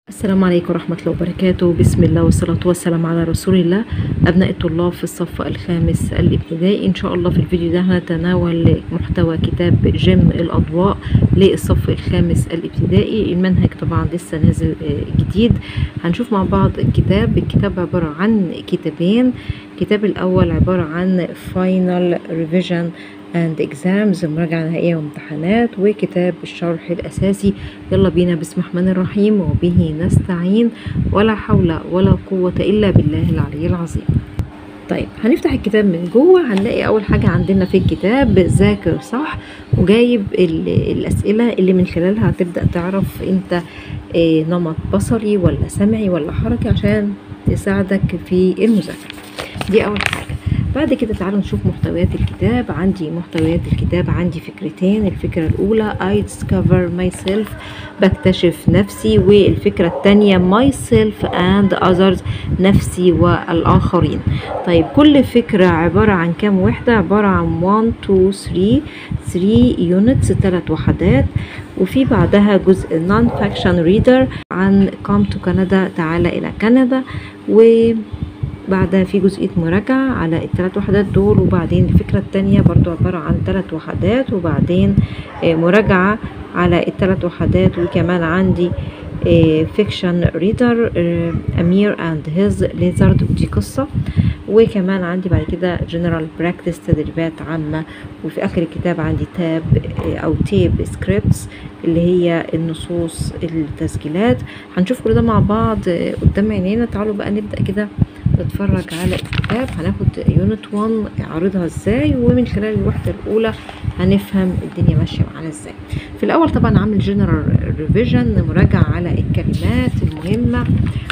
السلام عليكم ورحمة الله وبركاته. بسم الله والصلاة والسلام على رسول الله. أبناء الطلاب في الصف الخامس الابتدائي، إن شاء الله في الفيديو ده هنتناول محتوى كتاب جيم الأضواء للصف الخامس الابتدائي. المنهج طبعا لسه نازل جديد. هنشوف مع بعض الكتاب عبارة عن كتابين. الكتاب الأول عبارة عن Final Revision and Exams، مراجعة نهائية وامتحانات، وكتاب الشرح الأساسي. يلا بينا، بسم الله الرحمن الرحيم وبه نستعين، ولا حول ولا قوة إلا بالله العلي العظيم. طيب هنفتح الكتاب من جوه، هنلاقي أول حاجة عندنا في الكتاب ذاكر صح، وجايب الأسئلة اللي من خلالها هتبدأ تعرف أنت نمط بصري ولا سمعي ولا حركي عشان تساعدك في المذاكرة. دي أول حاجة. بعد كده تعالوا نشوف محتويات الكتاب. عندي محتويات الكتاب عندي فكرتين. الفكرة الأولى I discover myself، بكتشف نفسي، والفكرة الثانية myself and others، نفسي والآخرين. طيب كل فكرة عبارة عن كام وحدة؟ عبارة عن 1 2 3 units، 3 وحدات. وفي بعدها جزء non-fiction reader عن come to Canada، تعال إلى كندا، بعدها في جزئية مراجعة على ال3 وحدات دول. وبعدين الفكرة التانية برضو عبارة عن 3 وحدات، وبعدين مراجعة على ال3 وحدات. وكمان عندي فيكشن ريدر أمير and his lizard، دي قصة. وكمان عندي بعد كده general practice، تدريبات عامة. وفي آخر الكتاب عندي تاب أو تيب سكريبتس، اللي هي النصوص التسجيلات. هنشوف كل ده مع بعض قدام عينينا. تعالوا بقى نبدأ كده نتفرج على الكتاب. هناخد يونت 1 عارضها ازاي، ومن خلال الوحدة الأولى هنفهم الدنيا ماشية معانا ازاي. في الأول طبعا عامل جنرال ريفيجن، مراجعة على الكلمات المهمة.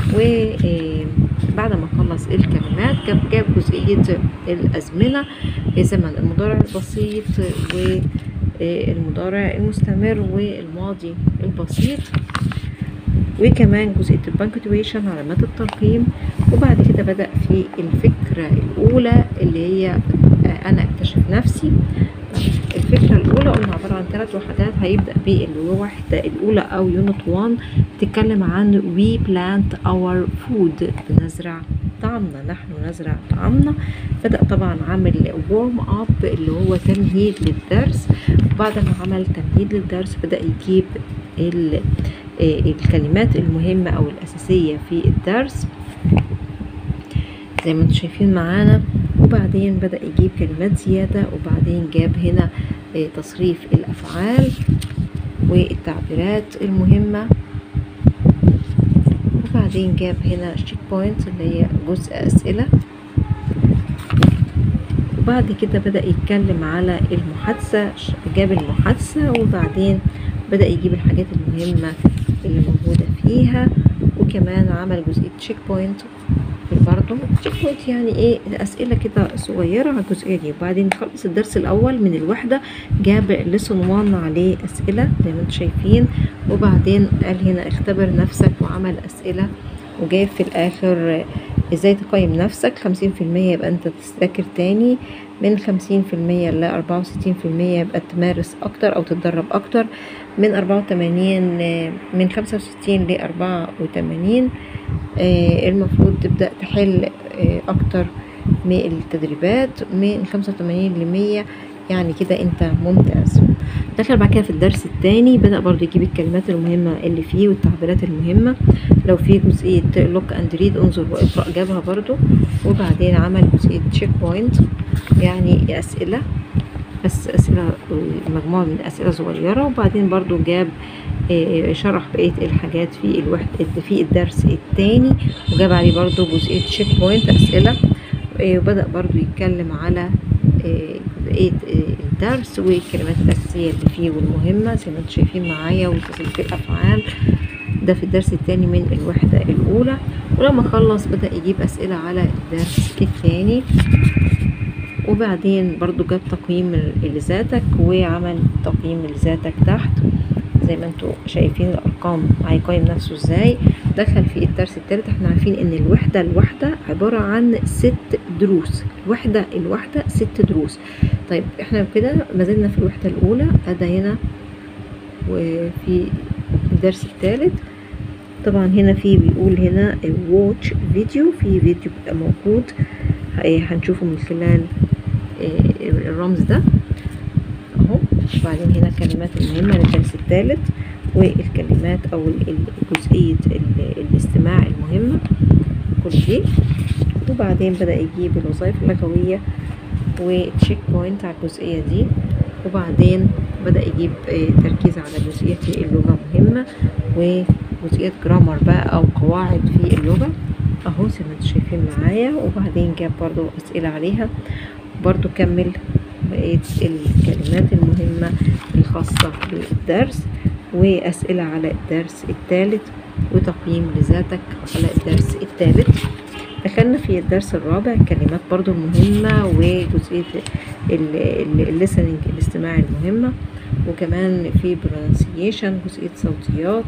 وبعد ما خلص الكلمات جاب جزئية الأزمنة، زمن المضارع البسيط والمضارع المستمر والماضي البسيط، وكمان جزئية البنكتويشن، علامات الترقيم. وبعد كده بدأ في الفكرة الأولى اللي هي أنا أكتشف نفسي. الفكرة الأولى قلنا عبارة عن 3 وحدات. هيبدأ بالوحدة الأولى أو يونت 1 تتكلم عن we plant our food، بنزرع طعامنا، نحن نزرع طعامنا. بدأ طبعا عامل warm up اللي هو تمهيد للدرس. وبعد ما عمل تمهيد للدرس بدأ يجيب الكلمات المهمة أو الأساسية في الدرس زي ما انتم شايفين معانا. وبعدين بدأ يجيب كلمات زيادة، وبعدين جاب هنا تصريف الأفعال والتعبيرات المهمة. وبعدين جاب هنا شيك بوينت اللي هي جزء أسئلة. وبعد كده بدأ يتكلم على المحادثة، جاب المحادثة. وبعدين بدأ يجيب الحاجات المهمة اللي موجودة فيها. وكمان عمل جزئية تشيك بوينت برضه. تشيك بوينت يعني ايه؟ اسئله كده صغيره على الجزئيه دي. وبعدين خلص الدرس الاول من الوحده، جاب ليسون 1 عليه اسئله زي ما انتم شايفين. وبعدين قال هنا اختبر نفسك، وعمل اسئله. وجايب في الاخر ازاي تقيم نفسك. 50% يبقى انت تذاكر تاني، من 50% ل 64% يبقى تمارس اكتر او تتدرب اكتر، من 65 ل 84 المفروض تبدأ تحل اكتر من التدريبات، من 85 ل 100 يعني كده انت ممتاز. دخل بعد كده في الدرس الثاني، بدأ برضو يجيب الكلمات المهمة اللي فيه والتعبيرات المهمة. لو في جزئية look and read، انظر واقرأ، جابها برضو. وبعدين عمل جزئية check point يعني أسئلة، بس أسئلة مجموعة من أسئلة صغيرة. وبعدين برضو جاب شرح بقية الحاجات في الوحدة في الدرس الثاني، وجاب عليه برضو جزئية check point أسئلة. وبدأ برضو يتكلم على بقية الدرس والكلمات الأساسية اللي فيه والمهمة زي ما انتم شايفين معايا، وتصريف الأفعال. ده في الدرس الثاني من الوحدة الأولى. ولما خلص بدأ يجيب أسئلة على الدرس الثاني. وبعدين برضو جاب تقييم لذاتك، وعمل تقييم لذاتك تحت زي ما انتوا شايفين الأرقام هيقيم نفسه ازاي. دخل في الدرس الثالث. احنا عارفين ان الوحدة عبارة عن 6 دروس، الوحدة 6 دروس. طيب احنا كده ما زلنا في الوحدة الأولى. أدا هنا وفي الدرس الثالث طبعا هنا في بيقول هنا watch فيديو، في فيديو بيبقى موجود هنشوفه من خلال الرمز ده اهو. وبعدين هنا الكلمات المهمة للدرس الثالث، والكلمات او جزئية الاستماع المهمة كل دي. وبعدين بدأ يجيب الوظائف اللغوية وتشيك بوينت على الجزئية دي. وبعدين بدأ يجيب تركيز على جزئية اللغة مهمة، وجزئية جرامر بقى أو قواعد في اللغة أهو زي ما انتم شايفين معايا. وبعدين جاب برضو أسئلة عليها، برضو كمل بقية الكلمات المهمة الخاصة بالدرس، وأسئلة على الدرس الثالث، وتقييم لذاتك على الدرس الثالث. دخلنا في الدرس الرابع الكلمات برضو المهمة، وجزئية الليسننج الاستماع المهمة، وكمان في pronunciation جزئية صوتيات،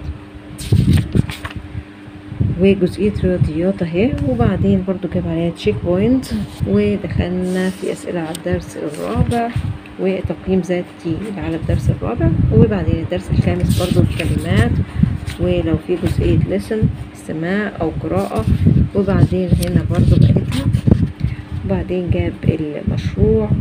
وجزئية رياضيات اهي. وبعدين برضو جاب عليها تشيك بوينت. ودخلنا في أسئلة على الدرس الرابع وتقييم ذاتي على الدرس الرابع. وبعدين الدرس الخامس برضو الكلمات، ولو في جزئية listen استماع أو قراءة. وبعدين هنا برضو بقيتها. وبعدين جاب المشروع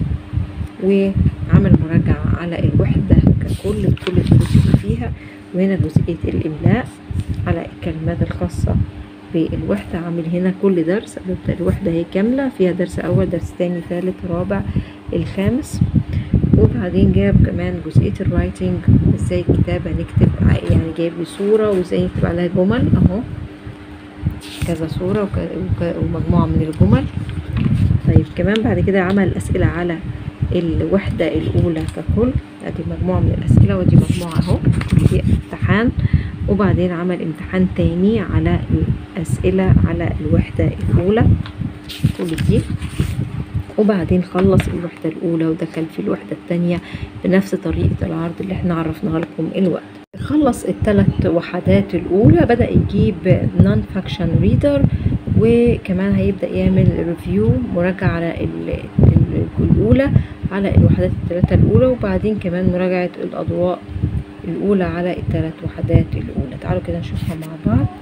وعمل مراجعة على الوحدة ككل بكل الدروس اللي فيها. وهنا جزئية الإملاء على الكلمات الخاصة بالوحدة، عامل هنا كل درس الوحدة هي كاملة فيها درس أول درس تاني ثالث رابع الخامس. وبعدين جاب كمان جزئية الرايتنج، ازاي الكتابة نكتب، يعني جايب لي صورة وازاي نكتب عليها جمل اهو، كذا صورة ومجموعة من الجمل. طيب كمان بعد كده عمل أسئلة على الوحدة الأولى ككل، ادي مجموعة من الأسئلة ودي مجموعة اهو دي امتحان. وبعدين عمل امتحان تاني على الأسئلة على الوحدة الأولى كل دي. وبعدين خلص الوحدة الأولى ودخل في الوحدة التانية بنفس طريقة العرض اللي احنا عرفناها لكم الوقت. خلص الثلاث وحدات الأولى، بدأ يجيب non-faction reader، وكمان هيبدأ يعمل ريفيو مراجعة على الأولى على الوحدات الثلاثة الأولى، وبعدين كمان مراجعة الأضواء الأولى على الثلاث وحدات الأولى. تعالوا كده نشوفها مع بعض.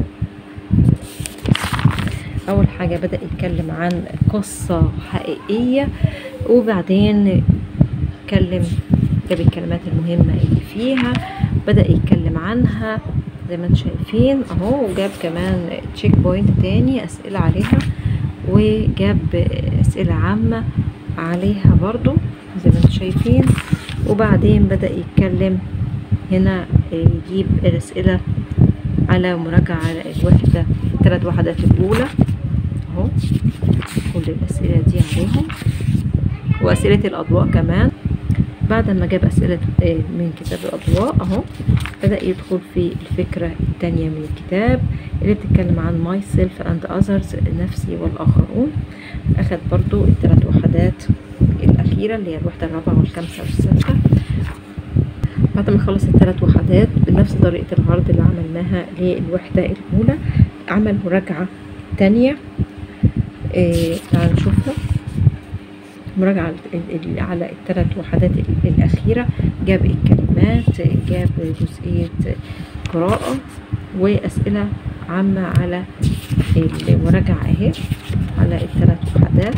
أول حاجة بدأ يتكلم عن قصة حقيقية، وبعدين جاب الكلمات المهمة اللي فيها بدأ يتكلم عنها زي ما انتم شايفين اهو. وجاب كمان تشيك بوينت تاني أسئلة عليها، وجاب أسئلة عامة عليها برضو زي ما انتم شايفين. وبعدين بدأ يتكلم هنا يجيب الأسئلة على مراجعة على الوحدة الثلاث وحدات الأولى اهو، كل الأسئلة دي عليهم، وأسئلة الأضواء كمان. بعد ما جاب أسئلة من كتاب الأضواء اهو، بدأ يدخل في الفكرة التانية من الكتاب اللي بتتكلم عن myself and others نفسي والآخرون. أخذ برضو الثلاث وحدات الأخيرة اللي هي الوحدة الرابعة والخامسة والسادسة. بعد ما خلص الثلاث وحدات بنفس طريقة العرض اللي عملناها للوحدة الأولى، عمل مراجعة تانية. تعالوا نشوفها. مراجعة على الثلاث وحدات الأخيرة، جاب الكلمات، جاب جزئية قراءة، وأسئلة عامة على المراجعة اهي على الثلاث وحدات،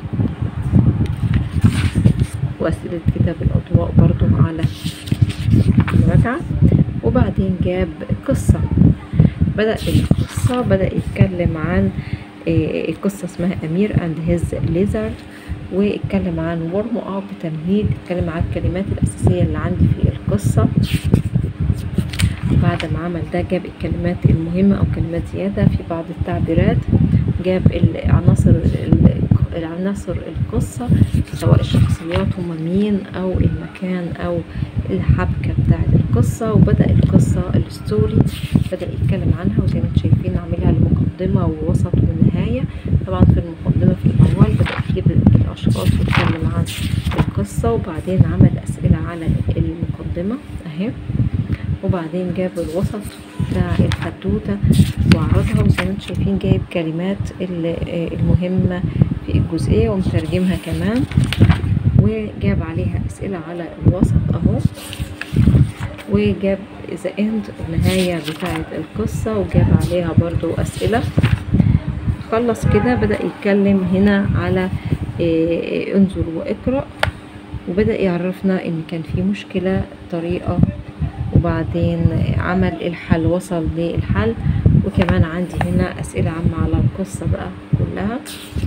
وأسئلة كتاب الأضواء برضو على المراجعة. وبعدين جاب قصة، بدأ يتكلم عن القصة اسمها أمير and his lizard، واتكلم عن ورم اب تمهيد، اتكلم عن الكلمات الأساسية اللي عندي في القصة. بعد ما عمل ده جاب الكلمات المهمة أو كلمات زيادة في بعض التعبيرات، جاب العناصر القصة سواء الشخصيات هما مين أو المكان أو الحبكة بتاعة القصة. وبدأ القصة الستوري بدأ يتكلم عنها، وزي ما انتم شايفين عاملها المقدمة ووسط ونهاية. طبعا في المقدمة في الأول بدأ يجيب الأشخاص ويتكلم عن القصة، وبعدين عمل أسئلة على المقدمة اهي، وبعدين جاب الوسط بتاع الحدوتة وعرضها، وزي ما انتم شايفين جايب كلمات المهمة في الجزئية ومترجمها كمان، وجاب عليها أسئلة على الوسط اهو، وجاب the end النهاية بتاعة القصة، وجاب عليها برضو أسئلة. خلص كده بدأ يتكلم هنا على انظر واقرأ، وبدأ يعرفنا ان كان في مشكلة طريقة، وبعدين عمل الحل، وصل للحل. وكمان عندي هنا أسئلة عامة على القصة بقى كلها،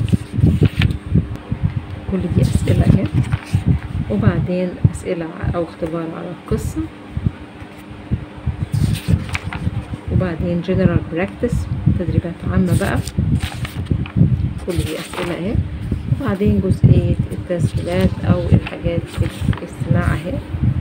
كل دي أسئلة اهي، وبعدين أسئلة أو اختبار على القصة، وبعدين general practice تدريبات عامة بقى، كل دي أسئلة اهي، وبعدين جزئية التسجيلات أو الحاجات في الاستماع اهي.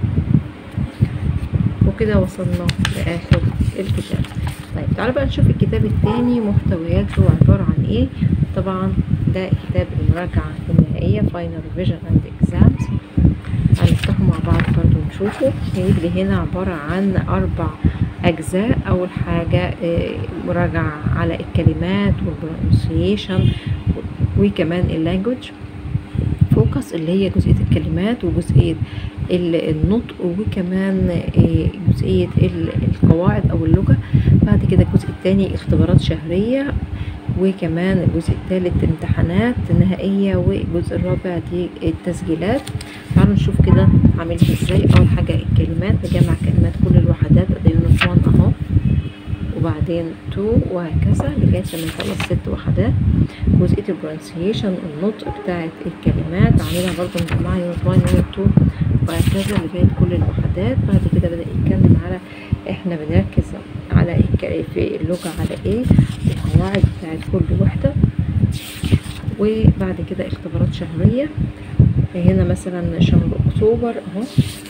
وكده وصلنا لآخر الكتاب. طيب تعالوا بقى نشوف الكتاب التاني محتوياته عبارة عن ايه. طبعا ده كتاب المراجعة النهائية final revision and exams، هنفتحه مع بعض برضو ونشوفه. هيجيب لي هنا عبارة عن 4 أجزاء. أول حاجة مراجعة على الكلمات والبرونسيشن وكمان اللانجوج فوكس اللي هي جزئية الكلمات وجزئية النطق، وكمان جزئية القواعد أو اللغة. بعد كده الجزء الثاني اختبارات شهرية، وكمان الجزء الثالث امتحانات نهائية، والجزء الرابع دي التسجيلات. تعالوا نشوف كده عاملها ازاي. أول حاجة الكلمات، نجمع كلمات كل الوحدات ادي يونت 1 اهو، وبعدين 2 وهكذا لغاية لما نخلص 6 وحدات. جزئية البرونسيشن النطق بتاعت الكلمات عاملها برضه مجمعة يونت 1 يونت 2 وهكذا لغاية كل الوحدات. بعد كده بدأ يتكلم على احنا بنركز على في اللغة على ايه، القواعد بتاعت كل وحدة. وبعد كده اختبارات شهرية، هنا مثلا شهر اكتوبر اهو،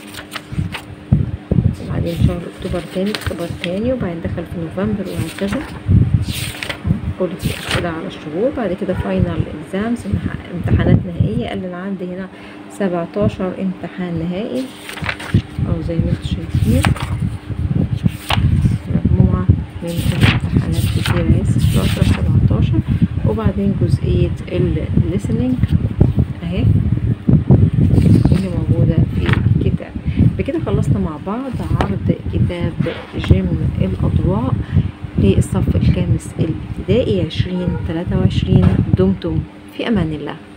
وبعدين شهر اكتوبر تاني اختبار تاني، وبعدين دخل في نوفمبر وهكذا. كل دي أسئلة على الشهور. بعد كده فاينل اكزامز امتحانات نهائية، قال انا عندي هنا 17 امتحان نهائي او زي ما انتم شايفين مجموعة من الامتحانات كتير اهي 16 17. وبعدين جزئية الليسننج اهي اللي موجودة في الكتاب. بكده خلصنا مع بعض عرض كتاب جيم الأضواء للصف الخامس الابتدائي 2023. دمتم في أمان الله.